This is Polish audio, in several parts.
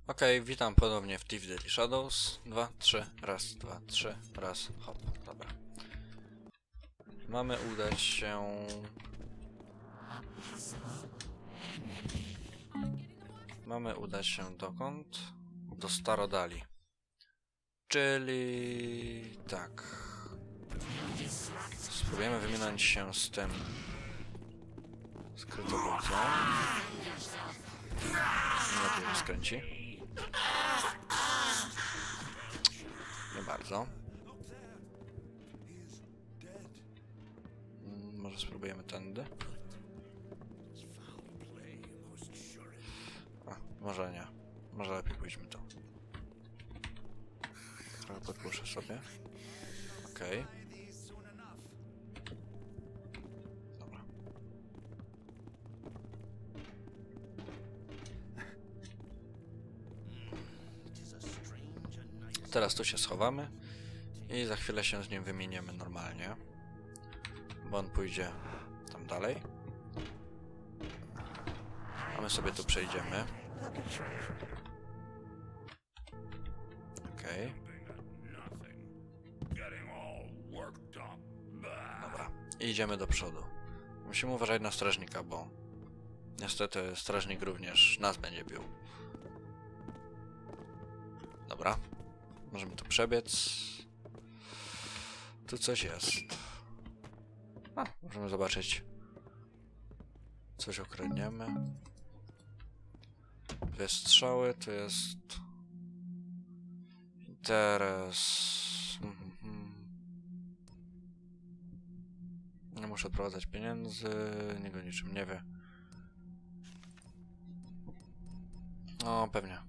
Okej, witam ponownie w Thief Deadly Shadows. 2, 3, raz, 2, 3, raz, hop, dobra. Mamy udać się... dokąd? Do Starodali. Czyli... tak... Spróbujemy wyminąć się z tym... skrytobójcą. Lepiej mnie skręci. Nie bardzo. Może spróbujemy tędy? A, może nie. Może lepiej pójdźmy tu. Trochę podpuszczę sobie. Okej. Dobra. Teraz tu się schowamy i za chwilę się z nim wymieniemy normalnie, bo on pójdzie tam dalej, a my sobie tu przejdziemy. Okej. Dobra, i idziemy do przodu. Musimy uważać na strażnika, bo niestety strażnik również nas będzie bił. Dobra. Możemy tu przebiec. Tu coś jest. A, możemy zobaczyć. Coś ukradniemy. Dwie strzały, tu jest... interes... Nie muszę odprowadzać pieniędzy, nikt o niczym nie wie. No, pewnie.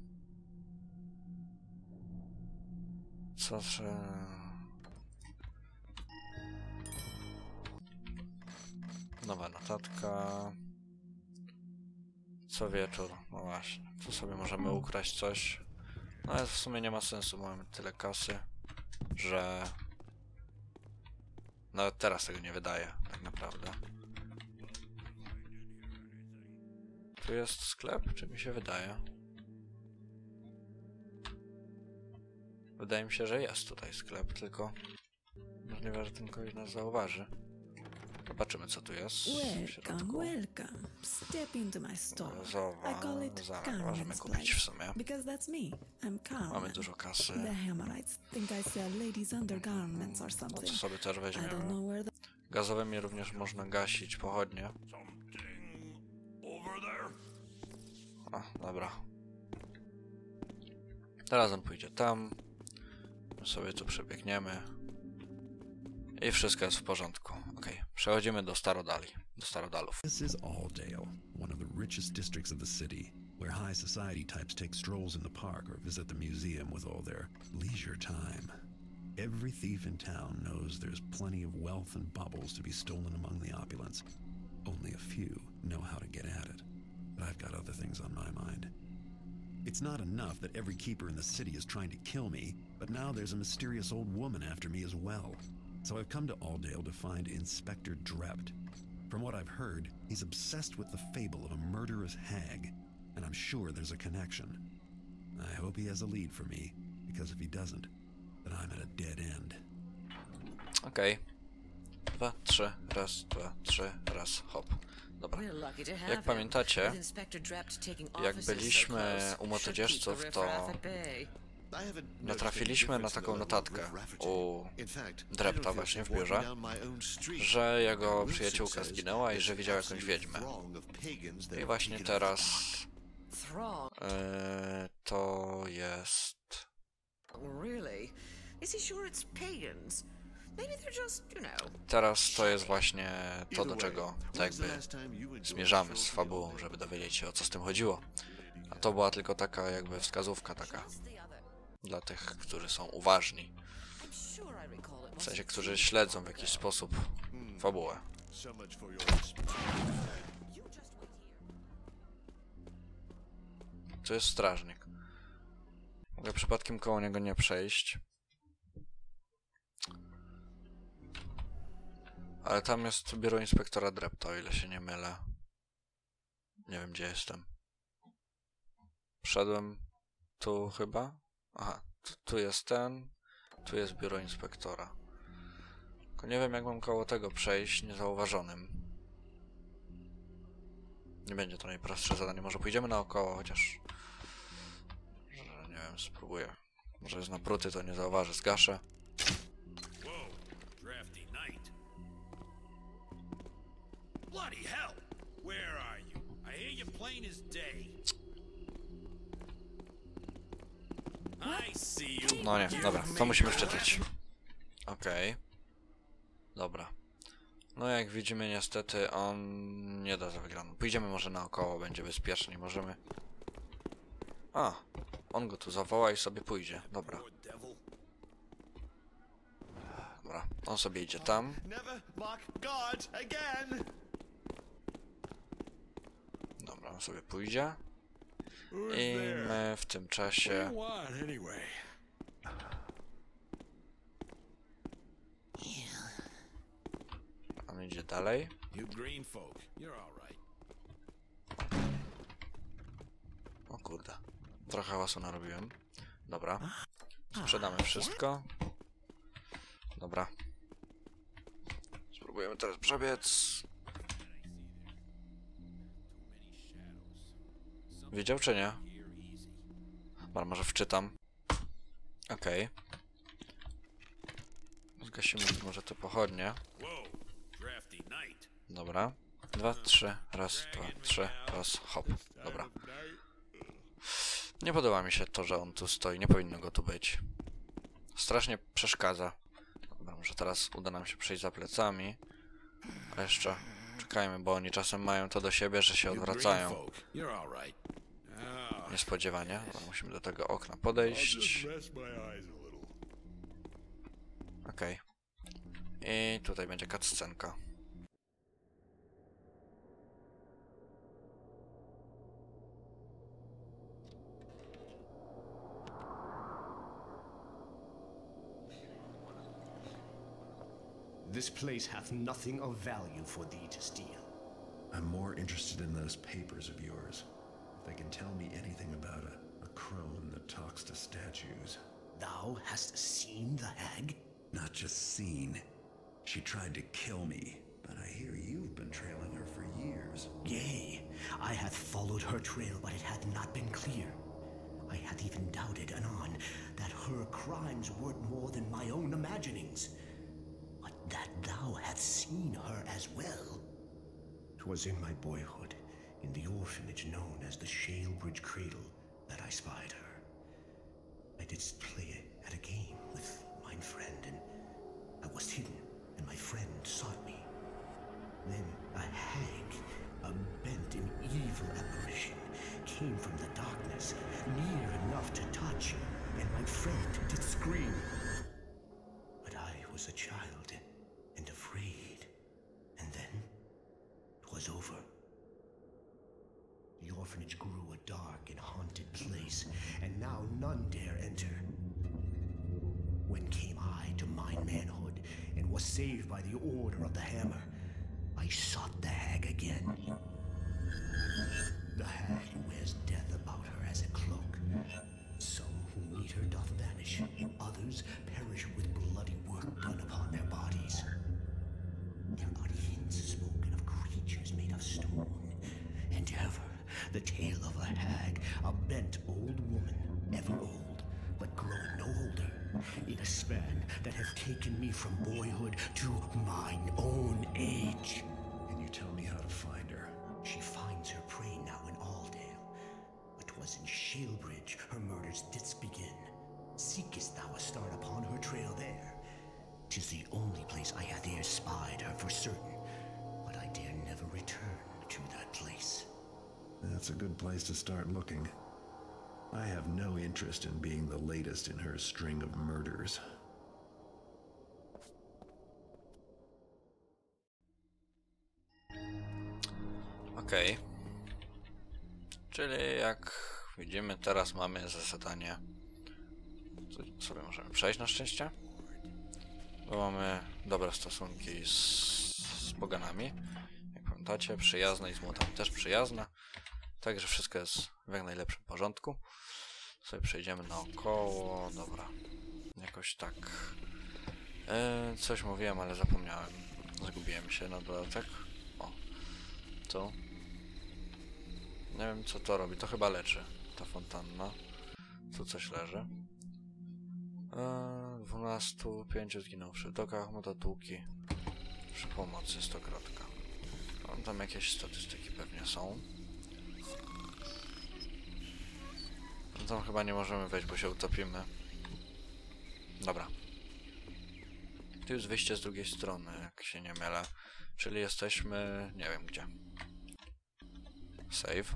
Co że... Nowa notatka. Co wieczór, no właśnie. Tu sobie możemy ukraść coś. No ale w sumie nie ma sensu, bo mamy tyle kasy, że... nawet teraz tego nie wydaje, tak naprawdę. Tu jest sklep, czy mi się wydaje? Wydaje mi się, że jest tutaj sklep, tylko możliwe, że ten kogoś nas zauważy. Zobaczymy, co tu jest w środku. Welcome. Step into my store. I call it Możemy kupić w sumie. because that's me. I'm Carmen. Mamy dużo kasy. The Hammerites think I sell ladies' undergarments or No something. to sobie też I don't weźmiemy. know where the... Gazowymi również można gasić pochodnie. A, dobra. Teraz on pójdzie tam. My sobie tu przebiegniemy. I wszystko jest w porządku. Okej, przechodzimy do Starodali. Do Starodalów. This is Aldale, one of the richest districts of the city, where high society types take strolls in the park or visit the museum with all their leisure time. Every thief in town knows there's plenty of wealth and baubles to be stolen among the opulence. Only a few know how to get at it. But I've got other things on my mind. It's not enough that every keeper in the city is trying to kill me, but now there's a mysterious old woman after me as well. So I've come to Aldale to find Inspector Drept. From what I've heard, he's obsessed with the fable of a murderous hag, and I'm sure there's a connection. I hope he has a lead for me, because if he doesn't, then I'm at a dead end. Okej. 2, 3, raz, 2, 3, raz, hop. Dobra. Jak pamiętacie, jak byliśmy u motodzieżców, to natrafiliśmy na taką notatkę u Drepta właśnie w biurze, że jego przyjaciółka zginęła i że widział jakąś wiedźmę. I właśnie teraz to jest... Teraz to jest właśnie to, do czego tak jakby zmierzamy z fabułą, żeby dowiedzieć się, o co z tym chodziło. A to była tylko taka jakby wskazówka taka dla tych, którzy są uważni. W sensie, którzy śledzą w jakiś sposób fabułę. To jest strażnik. Mogę przypadkiem koło niego nie przejść. Ale tam jest biuro inspektora Drepta, o ile się nie mylę. Nie wiem, gdzie jestem. Wszedłem tu chyba. Aha, tu jest ten. Tu jest biuro inspektora. Tylko nie wiem, jak mam koło tego przejść niezauważonym. Nie będzie to najprostsze zadanie. Może pójdziemy naokoło, chociaż... Że nie wiem, spróbuję. Może jest napruty, to nie zauważy. Zgaszę. Bloody hell! Where are you? I hear you plain as day. I see you. No nie, dobra, to musimy wczytać. Okej. Dobra. No jak widzimy, niestety on nie da za wygraną. Pójdziemy może naokoło, będzie bezpieczniej, możemy... A, on go tu zawoła i sobie pójdzie, dobra. Dobra, on sobie idzie tam. Dobra, on sobie pójdzie. I my w tym czasie... On idzie dalej. O kurde. Trochę hałasu narobiłem. Dobra. Sprzedamy wszystko. Dobra. Spróbujemy teraz przebiec. Widział czy nie? Dobra, może wczytam. Okej. Zgasimy może te pochodnie. Dobra. 2, 3, raz, 2, 3, raz, hop. Dobra. Nie podoba mi się to, że on tu stoi. Nie powinno go tu być. Strasznie przeszkadza. Dobra, może teraz uda nam się przejść za plecami. A jeszcze czekajmy, bo oni czasem mają to do siebie, że się odwracają. Niespodziewanie. Dobra, musimy do tego okna podejść. Okej. I tutaj będzie cutscenka. This place hath nothing of value for thee to steal. I'm more interested in those papers of yours. If they can tell me anything about a crone that talks to statues. Thou hast seen the hag? Not just seen. She tried to kill me, but I hear you've been trailing her for years. Yea, I hath followed her trail, but it hath not been clear. I hath even doubted anon that her crimes were more than my own imaginings. But that thou hadst seen her as well. 'Twas in my boyhood, in the orphanage known as the Shalebridge Cradle, that I spied her. I didst play at a game with mine friend, and I was hidden, and my friend sought me. Then a hag, a bent and evil apparition, came from the darkness, near enough to touch, and my friend did scream. But I was a child, and afraid, and then 'twas over. The orphanage grew a dark and haunted place, and now none dare enter. When came I to mine manhood, and was saved by the order of the Hammer, I sought the hag again. The hag wears death about her as a cloak. Some who meet her doth vanish, others perish with bloody work done upon their bodies. There are hints spoken of creatures made of stone, and ever the tale of a hag, a bent old woman, ever old, but growing no older, in a span that hath taken me from boyhood to mine own age. And you tell me how to find her. She finds her prey now in Aldale, but 'twas in Shalebridge her murders didst begin. Seekest thou a start upon her trail there? 'Tis the only place I hath e'er spied her for certain, but I dare never return to that place. That's a good place to start looking. I have no interest in being the latest in her string of murders. Okej. Czyli jak widzimy, teraz mamy za zadanie... Co sobie możemy przejść na szczęście? Bo mamy dobre stosunki z poganami. Jak pamiętacie, przyjazne i z młotami też przyjazne. Także wszystko jest w jak najlepszym porządku. Sobie przejdziemy naokoło, dobra. Jakoś tak. Coś mówiłem, ale zapomniałem. Zgubiłem się na dodatek. O, tu. Nie wiem co to robi, to chyba leczy ta fontanna. Tu coś leży. 12, 5 zginął przy dokach, mototłuki. Przy pomocy 100-kratka. Tam jakieś statystyki pewnie są. Tam chyba nie możemy wejść, bo się utopimy. Dobra. Tu jest wyjście z drugiej strony, jak się nie mylę. Czyli jesteśmy... nie wiem gdzie. Save.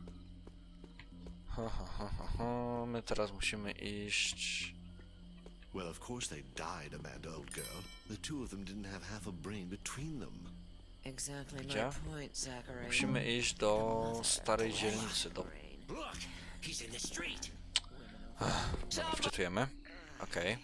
My teraz musimy iść... Well, of course they died, Amanda, old girl. The two of them didn't have half a brain between them. Exactly Gdzie? my point, Zachary. Musimy iść do starej dzielnicy, do... Look, he's in the street. Dobra, wczytujemy. Okej.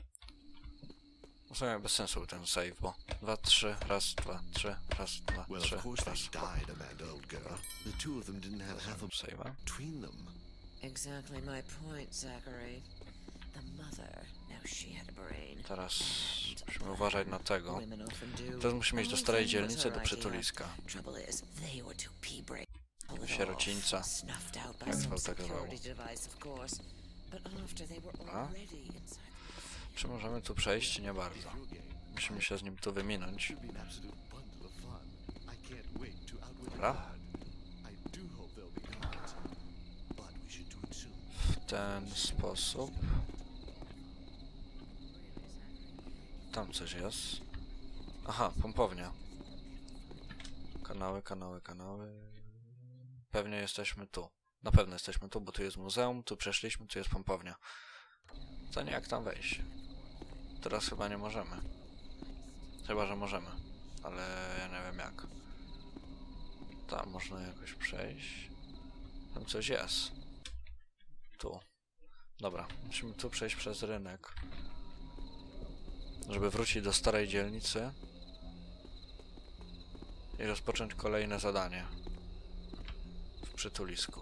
W sumie bez sensu był ten save, bo 2, 3, raz, 2, 3, raz, 2, Well, 3, of course they raz. died, Amanda, old girl. The two of them didn't have half a Save'a. between them. Exactly my point, Zachary. The mother, now she had a brain. Teraz musimy uważać na tego. Women often do. Teraz musimy iść do Only starej thing was dzielnicy, her do idea. przytuliska. Trouble is, they were too pea-brain. Pull it Sierocińca. off. Snuffed out by Jak some zwał tak zwał. security device, of course. But after they were already inside. Czy możemy tu przejść? Nie bardzo. Musimy się z nim tu wyminąć. Should be an absolute bundle of fun. I can't wait to outwit Dobra. God. I do hope they'll be content. But we should do it soon. W ten sposób. Tam coś jest. Aha, pompownia. Kanały, kanały, kanały. Pewnie jesteśmy tu. Na pewno jesteśmy tu, bo tu jest muzeum, tu przeszliśmy, tu jest pompownia. To nie jak tam wejść. Teraz chyba nie możemy. Chyba, że możemy. Ale ja nie wiem jak. Tam można jakoś przejść. Tam coś jest. Tu. Dobra, musimy tu przejść przez rynek. Żeby wrócić do starej dzielnicy. I rozpocząć kolejne zadanie. W przytulisku.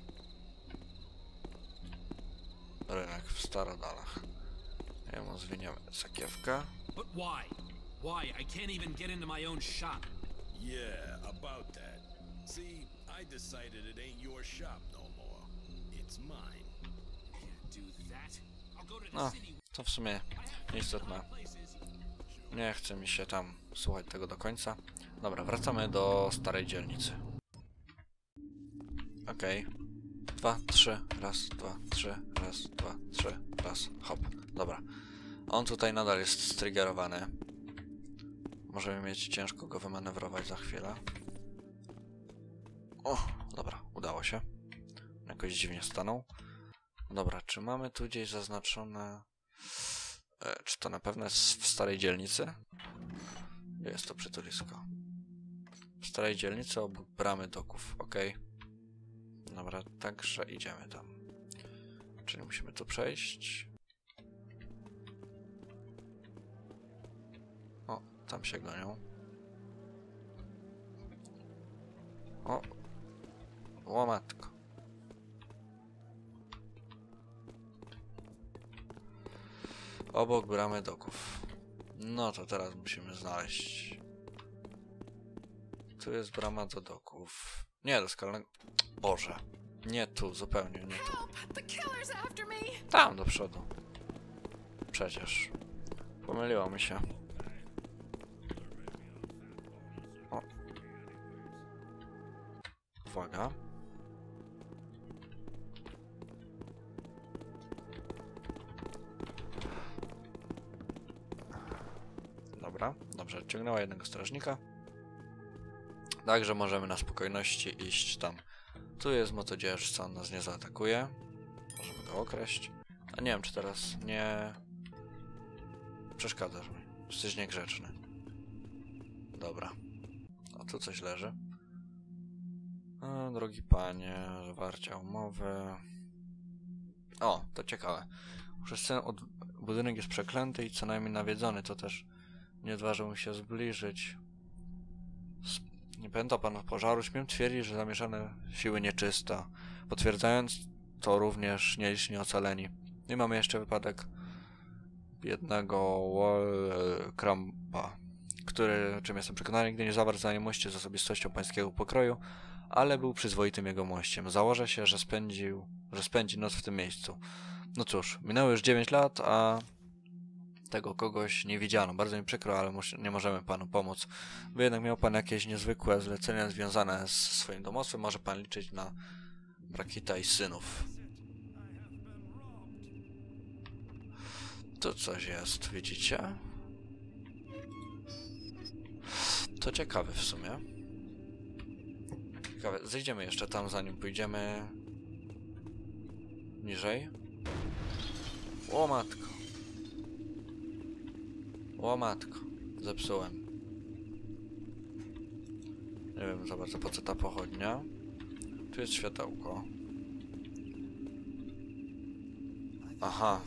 Rynek w Starodalach. Jemu zwiniemy sakiewkę. But why? Why? I can't even get into my own shop. Yeah, about that. See, I decided it ain't your shop no more. It's mine. Can't do that. I'll go to the No, city. to w sumie nieistotne. Nie chce mi się tam słuchać tego do końca. Dobra, wracamy do starej dzielnicy. Okej. 2, 3, raz, 2, 3, raz, 2, 3, raz, hop. Dobra. On tutaj nadal jest striggerowany. Możemy mieć ciężko go wymanewrować za chwilę. O, dobra, udało się. Jakoś dziwnie stanął. Dobra, czy mamy tu gdzieś zaznaczone... czy to na pewno jest w starej dzielnicy? Jest to przytulisko. W starej dzielnicy obok bramy doków, ok. Dobra, także idziemy tam. Czyli musimy tu przejść. O, tam się gonią. O, łomatko. Obok bramy doków. No to teraz musimy znaleźć. Tu jest brama do doków. Nie, do skalnego... Boże. Nie tu, zupełnie nie tu. Tam do przodu. Przecież. Pomyliło mi się. O. Uwaga. Dobra, dobrze, odciągnęła jednego strażnika. Także możemy na spokojności iść tam. Tu jest motodzierżca, on nas nie zaatakuje. Możemy go okraść. A nie wiem, czy teraz nie... Przeszkadzasz mi. Jesteś niegrzeczny. Dobra. A tu coś leży. Drogi panie, zawarcia umowy. O, to ciekawe. Przez ten budynek jest przeklęty i co najmniej nawiedzony, to też nie odważył się zbliżyć. Nie pamięta pan pożaru. Śmiem twierdzić, że zamieszane siły nieczyste. Potwierdzając to również nieliczni ocaleni. I mamy jeszcze wypadek biednego Wallcrampa, który, o czym jestem przekonany, nigdy nie zawarł znajomości z osobistością pańskiego pokroju, ale był przyzwoitym jegomościem. Założę się, że spędzi noc w tym miejscu. No cóż, minęło już 9 lat, a tego kogoś nie widziano. Bardzo mi przykro, ale nie możemy panu pomóc. By jednak miał pan jakieś niezwykłe zlecenia związane z swoim domostwem, może pan liczyć na Brakita i synów. Tu coś jest, widzicie? To ciekawe w sumie. Ciekawe, zejdziemy jeszcze tam, zanim pójdziemy niżej. O matko. O matko. Zepsułem. Nie wiem za bardzo po co ta pochodnia. Tu jest światełko. Aha.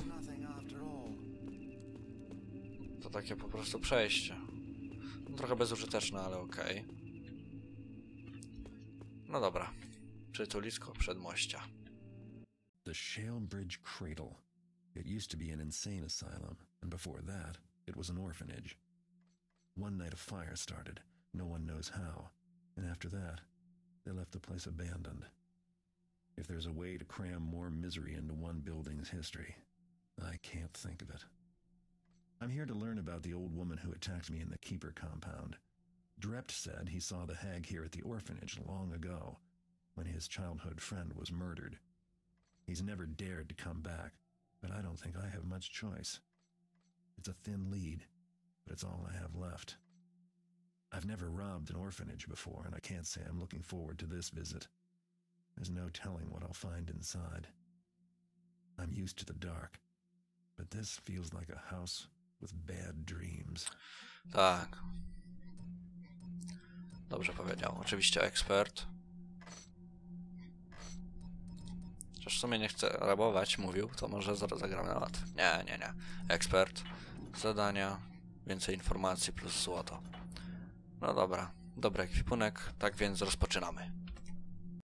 To takie po prostu przejście. No, trochę bezużyteczne, ale okej. No dobra. Przytulisko przedmościa. The Shale Bridge Cradle. It used to be an insane asylum, and before that, it was an orphanage. One night a fire started, no one knows how, and after that, they left the place abandoned. If there's a way to cram more misery into one building's history, I can't think of it. I'm here to learn about the old woman who attacked me in the Keeper compound. Drept said he saw the hag here at the orphanage long ago, when his childhood friend was murdered. He's never dared to come back, but I don't think I have much choice. It's a thin lead, but it's all I have left. I've never robbed an orphanage before, and I can't say I'm looking forward to this visit. There's no telling what I'll find inside. I'm used to the dark, but this feels like a house with bad dreams. Tak. Dobrze powiedział. Oczywiście ekspert. Chociaż w sumie nie chce rabować, mówił, to może zaraz zagramy na ład. Nie. Ekspert. Zadania. Więcej informacji plus złoto. No dobra. Dobry ekwipunek. Tak więc rozpoczynamy.